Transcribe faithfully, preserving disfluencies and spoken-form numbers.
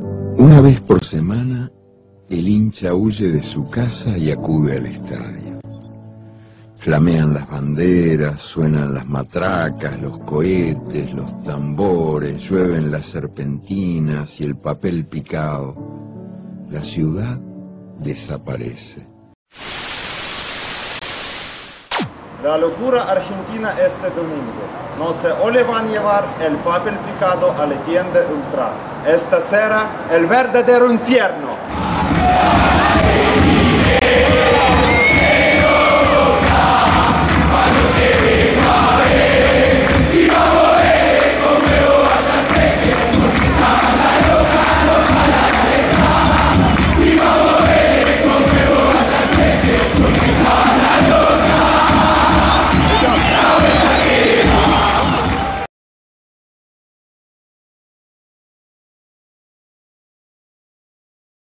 Una vez por semana, el hincha huye de su casa y acude al estadio. Flamean las banderas, suenan las matracas, los cohetes, los tambores, llueven las serpentinas y el papel picado. La ciudad desaparece. La locura argentina este domingo. No se olvidan llevar el papel picado a la tienda Ultra. Esta será el verdadero infierno.